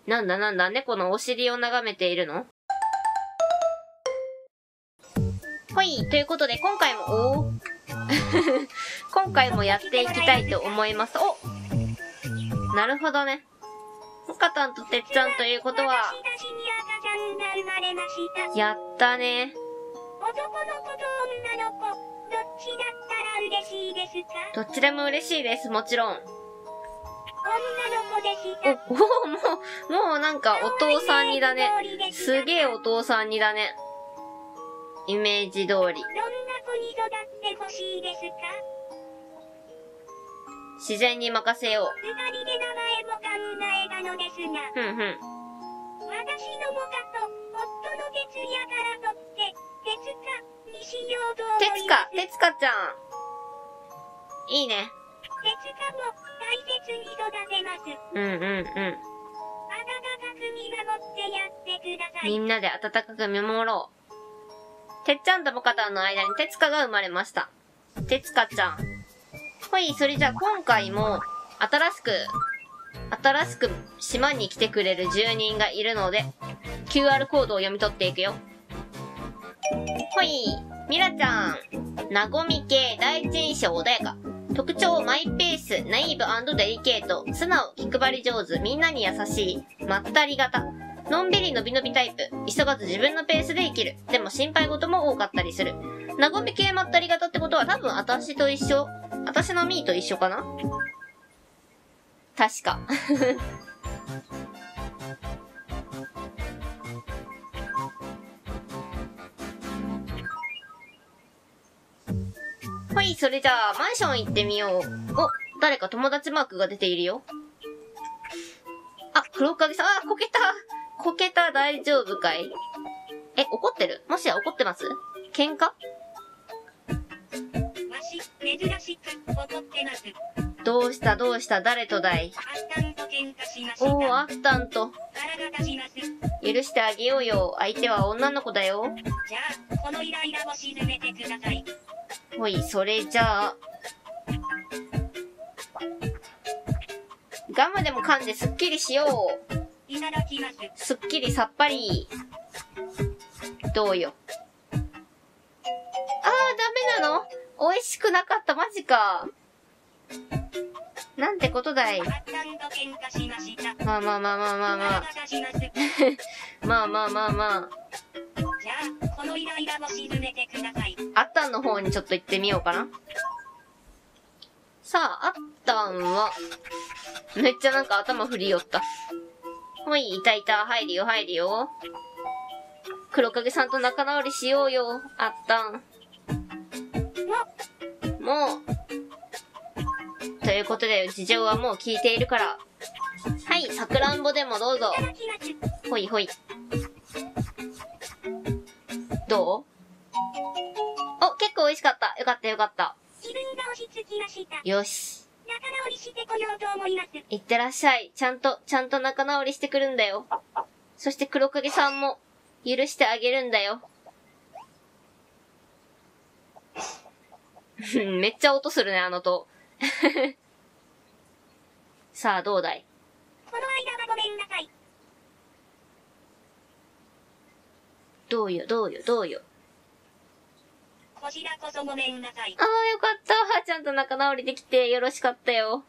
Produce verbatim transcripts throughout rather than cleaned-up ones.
なんだなんだ、猫のお尻を眺めているの？ほい、ということで今回も、おー今回もやっていきたいと思います。お！なるほどね。モカタンとてっちゃんということは、やったね。どっちでも嬉しいです、もちろん。お、お、もう、もうなんかお父さんにだね。すげえお父さんにだね。イメージ通り。どんな子に育ってほしいですか？自然に任せよう。二人で名前も考えたのですが。ふんふん。私のモカと夫の哲也から取って、哲香にしようと思います。哲香、哲香ちゃん。いいね。哲香も大切に育てます。うんうんうん。温かく見守ってやってください。みんなで温かく見守ろう。てっちゃんとモカタンの間にてつかが生まれました。てつかちゃん。ほい、それじゃあ今回も、新しく、新しく島に来てくれる住人がいるので、キューアール コードを読み取っていくよ。ほい、ミラちゃん。なごみ系、第一印象穏やか。特徴、マイペース、ナイーブ&デリケート、素直、気配り上手、みんなに優しい、まったり型。のんびりのびのびタイプ。急がず自分のペースで生きる。でも心配事も多かったりする。なごみ系まったり型ってことは多分私と一緒。私のミーと一緒かな？確か。はい、それじゃあマンション行ってみよう。お、誰か友達マークが出ているよ。あ、黒影さん、あ、こけた。こけた、大丈夫かい？え、怒ってる？もしや怒ってます？喧嘩？わし、珍しく怒ってます。どうしたどうした誰とだい？アフタンと喧嘩しました。おー、アフタンと。腹が立ちます。許してあげようよ。相手は女の子だよ。じゃあ、このイライラを沈めてください。ほい、それじゃあ。ガムでも噛んですっきりしよう。いただきます。すっきりさっぱり。どうよ。あー、ダメなの？美味しくなかった、マジか。なんてことだい。まあまあまあまあまあまあ。まあまあまあまあ。じゃあ、このイライラを沈めてください。あったんの方にちょっと行ってみようかな。さあ、あったんは、めっちゃなんか頭振りよった。ほい、いたいた、入るよ、入るよ。黒影さんと仲直りしようよ、あったん。もう。ということで、事情はもう聞いているから。はい、さくらんぼでもどうぞ。ほいほい。どう？お、結構美味しかった。よかったよかった。自分が落ち着きました。よし。仲直りしてこようと思います。いってらっしゃい。ちゃんと、ちゃんと仲直りしてくるんだよ。そして黒影さんも許してあげるんだよ。めっちゃ音するね、あの音。さあ、どうだい？この間はごめんなさい。どうよ、どうよ、どうよ。こちらこそごめんなさい。ああ、よかった。ちゃんと仲直りできてよろしかったよ。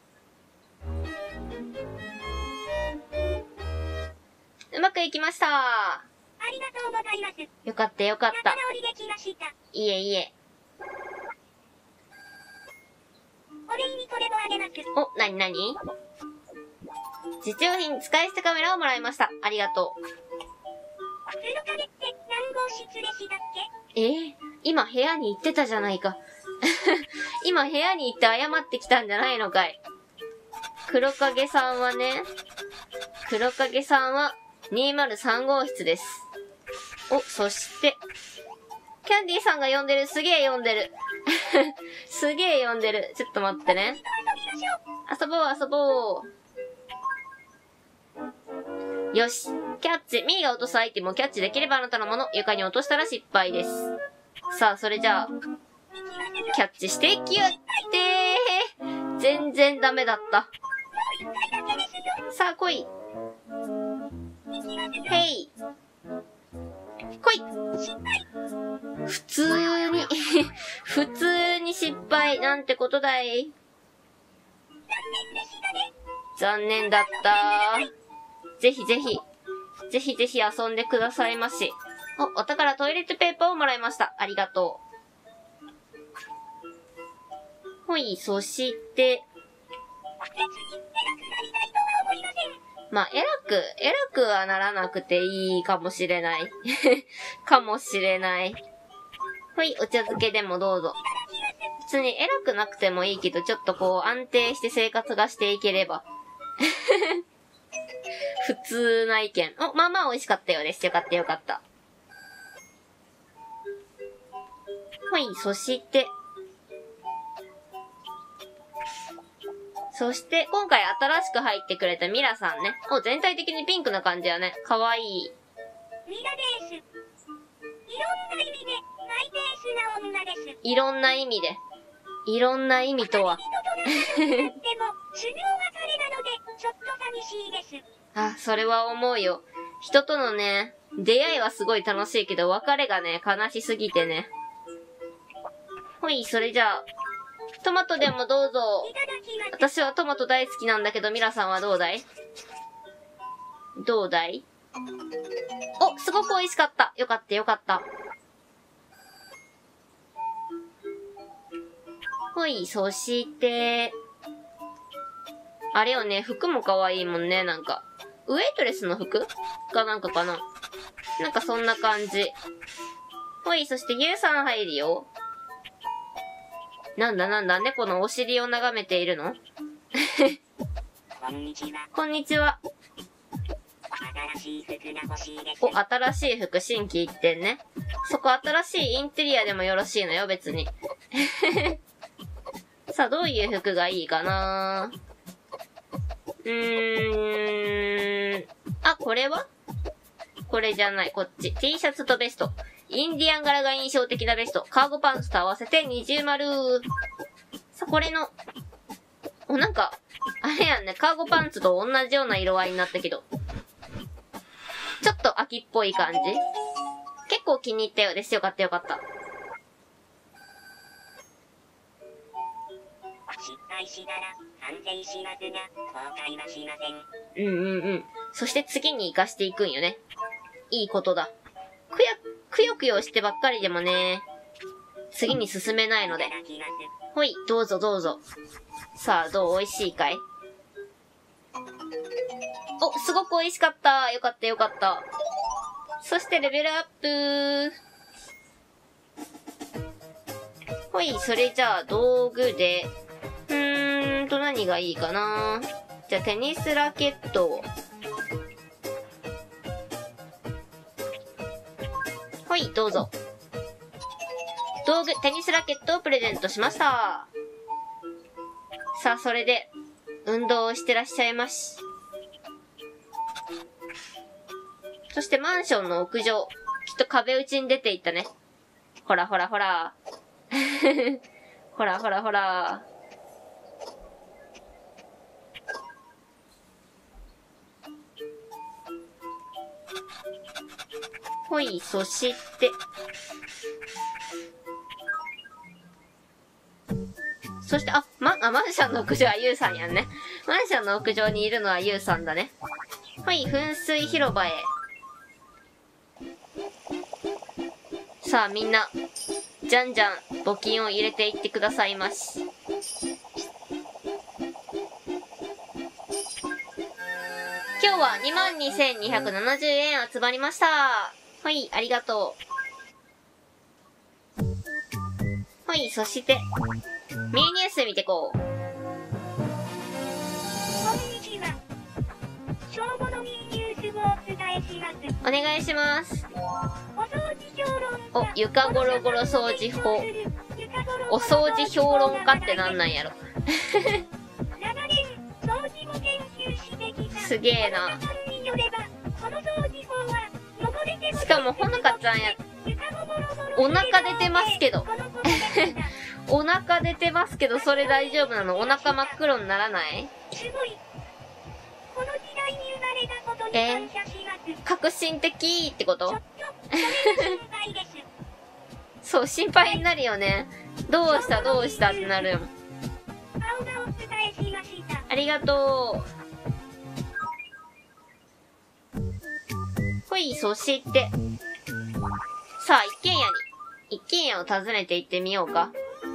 うまくいきました。ありがとうございます。よかったよかった。仲直りできました。いえいえ。お礼にこれをあげます。お、なになに？実用品使い捨てカメラをもらいました。ありがとう。黒影って何号室でしたっけ？えー、今部屋に行ってたじゃないか。今部屋に行って謝ってきたんじゃないのかい。黒影さんはね、黒影さんはにーまるさん号室です。お、そして、キャンディーさんが呼んでる。すげえ呼んでる。すげえ呼んでる。ちょっと待ってね。遊ぼう遊ぼう。よし。キャッチ。ミーが落とすアイテムをキャッチできればあなたのもの。床に落としたら失敗です。さあ、それじゃあ、キャッチしてきやってー。全然ダメだった。さあ、来い。 へい。来い。普通に、普通に失敗なんてことだい。残念だった。ぜひぜひ、ぜひぜひ遊んでくださいまし。お、お宝トイレットペーパーをもらいました。ありがとう。ほい、そして、まあ、偉く、偉くはならなくていいかもしれない。かもしれない。ほい、お茶漬けでもどうぞ。別に偉くなくてもいいけど、ちょっとこう安定して生活がしていければ。普通な意見。お、まあまあ美味しかったようです。よかったよかった。はい、そして、そして、今回新しく入ってくれたミラさんね。お、全体的にピンクな感じやね。かわいい。 ミラです。いろんな意味で、マイペースな女です。 いろんな意味で。いろんな意味とは。 でも、修行が彼なので、ちょっと寂しいです。 あ、それは思うよ。人とのね、出会いはすごい楽しいけど、別れがね、悲しすぎてね。ほい、それじゃあ、トマトでもどうぞ。私はトマト大好きなんだけど、ミラさんはどうだい？どうだい？お、すごく美味しかった。よかったよかった。ほい、そして、あれよね、服も可愛いもんね、なんか。ウェイトレスの服かなんかかな。なんかそんな感じ。ほい、そしてユウさん入るよ。なんだなんだ、猫のお尻を眺めているのこんにちは。 こんにちは。 新しい服が欲しいです。 お、新しい服、新規一点ね。そこ新しいインテリアでもよろしいのよ、別に。さあ、どういう服がいいかな？うーん。あ、これは？これじゃない、こっち。T シャツとベスト。インディアン柄が印象的なベスト。カーゴパンツと合わせて二重丸。さあ、これの、お、なんか、あれやんね、カーゴパンツと同じような色合いになったけど。ちょっと秋っぽい感じ？結構気に入ったようです。よかったよかった。 失敗したら反省しますが、後悔はしません。 うんうんうん。そして次に活かしていくんよね。いいことだ。くや、くよくよしてばっかりでもね、次に進めないので。ほい、どうぞどうぞ。さあ、どう？美味しいかい？お、すごく美味しかった。よかったよかった。そしてレベルアップ。ほい、それじゃあ道具で、うーんと何がいいかな。じゃあテニスラケットを。ほい、どうぞ。道具、テニスラケットをプレゼントしました。さあ、それで、運動をしてらっしゃいまし。そしてマンションの屋上。きっと壁打ちに出ていったね。ほらほらほら。ほらほらほら。ほい、そして。そして、あ、ま、あ、マンションの屋上はユウさんやんね。マンションの屋上にいるのはユウさんだね。ほい、噴水広場へ。さあみんな、じゃんじゃん募金を入れていってくださいまし。今日は にまんにせんにひゃくななじゅうえん集まりました。はい、ありがとう。はい、そして、ミニニュース見てこう。 こんにちは。正午のミニニュースをお伝えします。 お願いします。 お掃除評論お、床ゴロゴロ掃除法。お掃除評論家ってなんなんやろ。すげえな。しかもほのかちゃんや、お腹出てますけど。お腹出てますけど、それ大丈夫なの？お腹真っ黒にならない？ すごい。この時代に生まれたことにえー、革新的ってことそう、心配になるよね。どうしたどうしたってなるよ。ありがとう。ほい、そして、さあ、一軒家に、一軒家を訪ねて行ってみようか。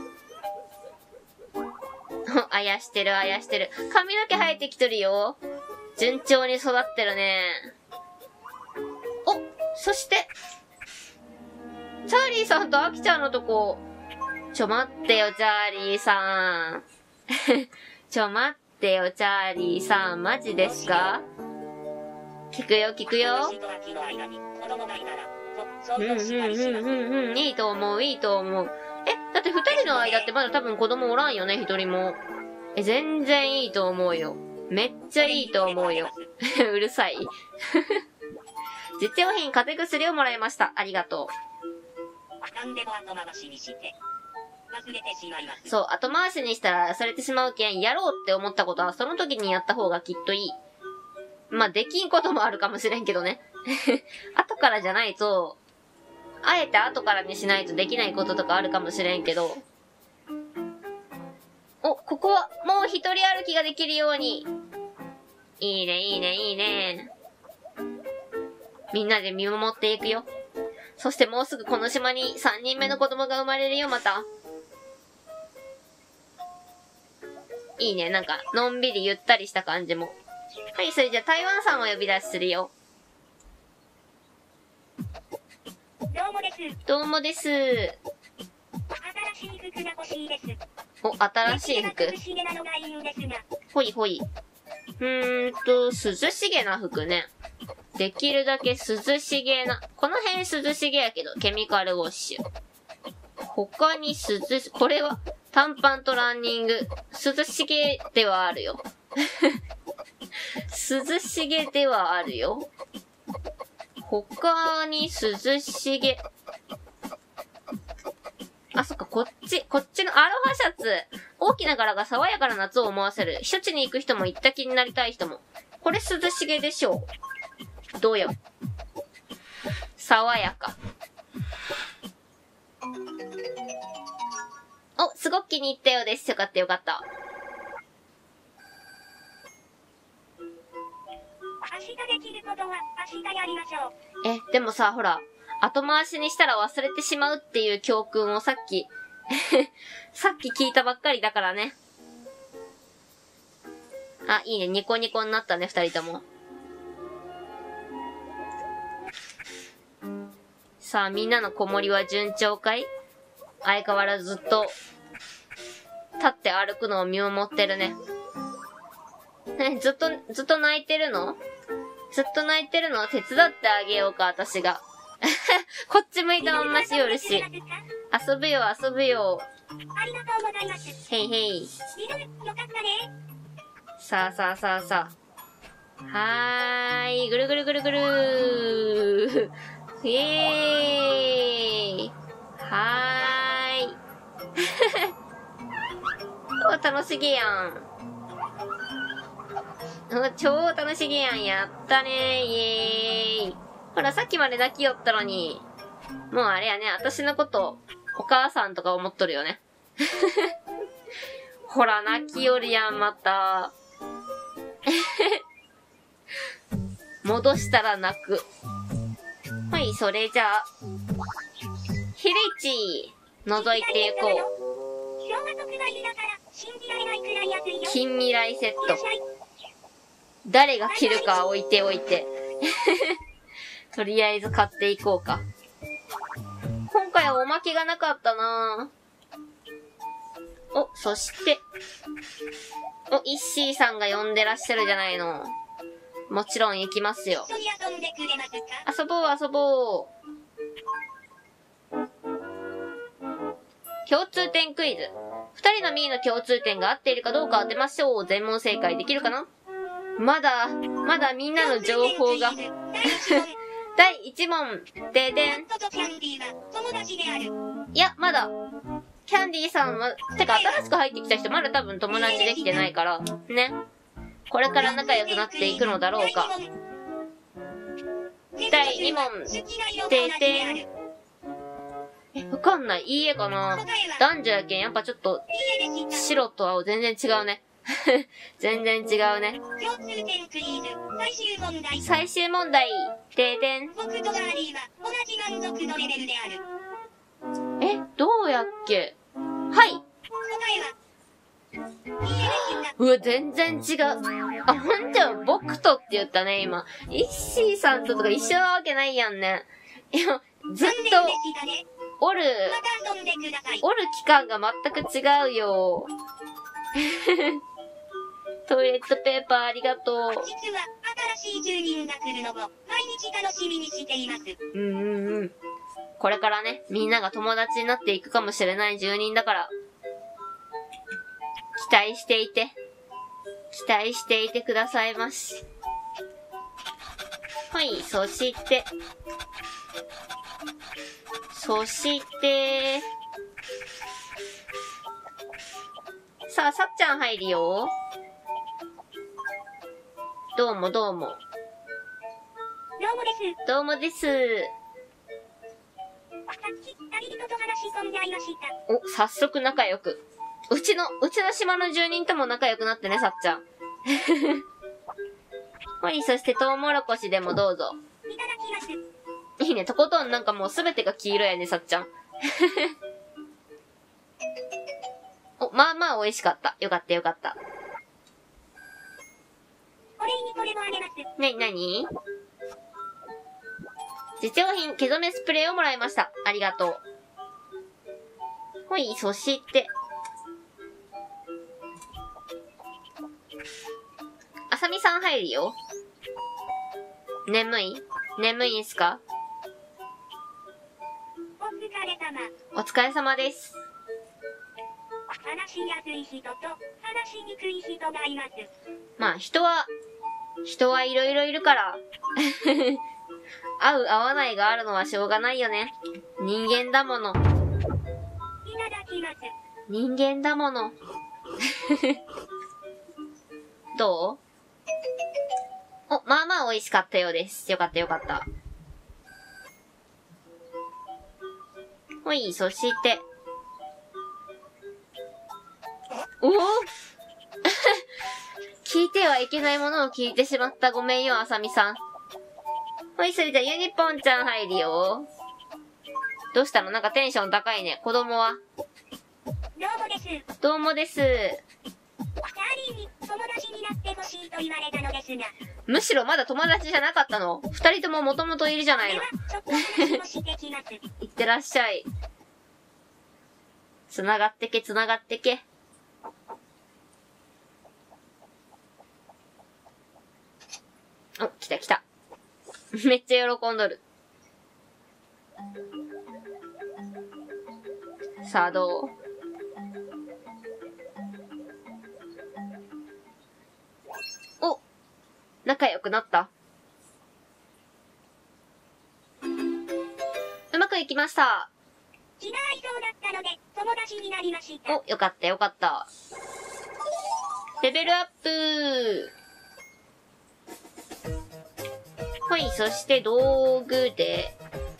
あやしてる、あやしてる。髪の毛生えてきとるよ。順調に育ってるね。お、そして、チャーリーさんとアキちゃんのとこ。ちょ待ってよ、チャーリーさん。ちょ待ってよ、チャーリーさん。マジですか？聞くよ、聞くよ。うんうんうんうんうん。いいと思う、いいと思う。え、だって二人の間ってまだ多分子供おらんよね、一人も。え、全然いいと思うよ。めっちゃいいと思うよ。うるさい。実用品、風邪薬をもらいました。ありがとう。そう、後回しにしたらされてしまうけん、やろうって思ったことはその時にやった方がきっといい。まあ、できんこともあるかもしれんけどね。後からじゃないと、あえて後からにしないとできないこととかあるかもしれんけど。お、ここはもう一人歩きができるように。いいね、いいね、いいね。みんなで見守っていくよ。そしてもうすぐこの島にさんにんめの子供が生まれるよ、また。いいね、なんか、のんびりゆったりした感じも。はい、それじゃあ台湾さんを呼び出しするよ。 どうもです。 どうもです。 新しい服が欲しいです。 お、新しい服。ほいほい。うーんと、涼しげな服ね。できるだけ涼しげな。この辺涼しげやけど、ケミカルウォッシュ。他に涼し、これは短パンとランニング。涼しげではあるよ。涼しげではあるよ。他に涼しげ。あ、そっか、こっち、こっちのアロハシャツ。大きな柄が爽やかな夏を思わせる。避暑地に行く人も行った気になりたい人も。これ涼しげでしょう。どうよ。爽やか。お、すごく気に入ったようです。よかったよかった。 明日できることは明日やりましょう。 え、でもさ、ほら、後回しにしたら忘れてしまうっていう教訓をさっき、さっき聞いたばっかりだからね。あ、いいね。ニコニコになったね、二人とも。さあ、みんなの子守は順調かい？相変わらずずっと、立って歩くのを見守ってるね。ね、ずっと、ずっと泣いてるの？ずっと泣いてるの？手伝ってあげようか、私が。こっち向いたまんましよるし。遊ぶよ、遊ぶよ。 ありがとうございます。 へいへい。 よかったね。 さあさあさあさあ。はーい。ぐるぐるぐるぐるー。イエーイ。はーい。お、楽しげやん。超楽しげやん。やったねー。イエーイ。ほら、さっきまで泣きよったのに。もうあれやね、私のこと、お母さんとか思っとるよね。ほら、泣きよるやん、また。戻したら泣く。はい、それじゃあ。ヒリチ覗いていこう。近未来セット。誰が着るか置いておいて。とりあえず買っていこうか。今回はおまけがなかったなぁ。お、そして。お、イッシーさんが呼んでらっしゃるじゃないの。もちろん行きますよ。遊ぼう遊ぼう。共通点クイズ。二人のミーの共通点が合っているかどうか当てましょう。全問正解できるかな？まだ、まだみんなの情報が。だいいち問、ででん。いや、まだ。キャンディーさんは、てか新しく入ってきた人まだ多分友達できてないから、ね。これから仲良くなっていくのだろうか。 だいに問。ててん。え、わかんない。いい絵かな。男女やけん、やっぱちょっと、白と青全然違うね。全然違うね。最終問題。ててん。え、どうやっけ。はい。うわ、全然違う。あ、ほんとよ、僕とって言ったね、今。イッシーさんととか一緒なわけないやんね。いや、ずっと、おる、おる期間が全く違うよ。トイレットペーパーありがとう。実は、新しい住人が来るのを毎日楽しみにしています。うんうんうん。これからね、みんなが友達になっていくかもしれない住人だから、期待していて、期待していてくださいまし。はい、そして、そして、さあ、さっちゃん入るよ。どうもどうも。 どうもです。 どうもです。 さっき、旅人と話し込んじゃいました。 お、早速仲良く。うちの、うちの島の住人とも仲良くなってね、さっちゃん。はい、そしてトウモロコシでもどうぞ。 いただきます。 いいね、とことんなんかもうすべてが黄色やね、さっちゃん。お、まあまあ美味しかった。よかったよかった。 お礼にこれもあげます。 なになに？実用品、毛染めスプレーをもらいました。ありがとう。ほい、そして、あさみさん入るよ。眠い？眠いんすか？ お疲れ様。 お疲れ様です。 話しやすい人と話しにくい人がいます。 まあ人は、人はいろいろいるから。合う合わないがあるのはしょうがないよね。人間だもの。 いただきます。 人間だもの。どう？お、まあまあ美味しかったようです。よかったよかった。ほい、そして。おお聞いてはいけないものを聞いてしまった。ごめんよ、あさみさん。ほい、それじゃユニポンちゃん入るよ。どうしたの？なんかテンション高いね。子供は？ どうもです。 どうもです。 チャーリーに友達になってほしいと言われたのですが。 むしろまだ友達じゃなかったの？二人とももともといるじゃないの。 では、ちょっと話をしてきます。 いってらっしゃい。つながってけ、つながってけ。お、来た来た。めっちゃ喜んどる。さあ、どう？お、仲良くなった？うまくいきました。 気が合いそうだったので、友達になりました。 お、よかったよかった。レベルアップ。はい、そして道具で。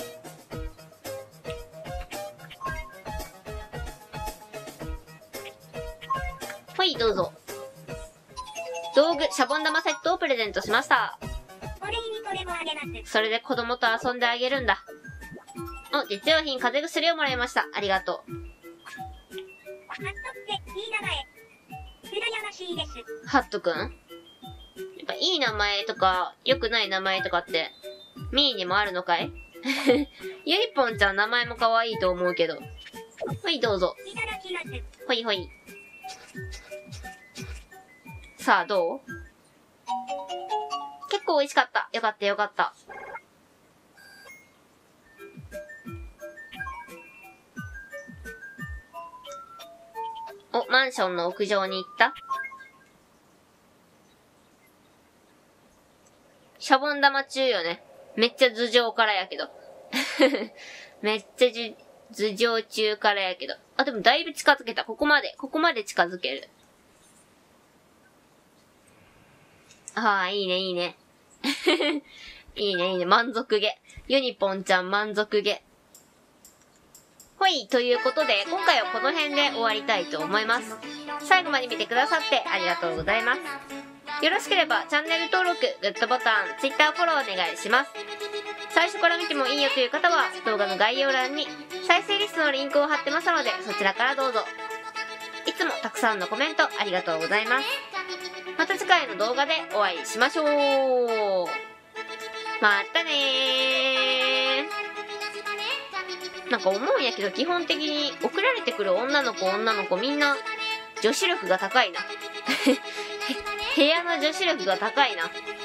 はい、どうぞ。道具、シャボン玉セットをプレゼントしました。 お礼にこれもあげます。 それで子供と遊んであげるんだ。お、実用品、風邪薬をもらいました。ありがとう。 ハットっていい名前。羨ましいです。 ハットくん？やっぱいい名前とか、良くない名前とかって、ミーにもあるのかい？ゆりぽんちゃん名前も可愛いと思うけど。はい、どうぞ。 いただきます。 ほいほい。さあ、どう？結構美味しかった。よかったよかった。お、マンションの屋上に行った？シャボン玉中よね。めっちゃ頭上からやけど。めっちゃ頭上中からやけど。あ、でもだいぶ近づけた。ここまで。ここまで近づける。ああ、いいね、いいね。 いいね、いいね。満足げ。ユニポンちゃん満足げ。ほい、ということで、今回はこの辺で終わりたいと思います。最後まで見てくださってありがとうございます。よろしければチャンネル登録、グッドボタン、Twitter フォローお願いします。最初から見てもいいよという方は、動画の概要欄に再生リストのリンクを貼ってますので、そちらからどうぞ。いつもたくさんのコメントありがとうございます。また次回の動画でお会いしましょう。またねー。なんか思うんやけど、基本的に送られてくる女の子女の子みんな女子力が高いな。部屋の女子力が高いな。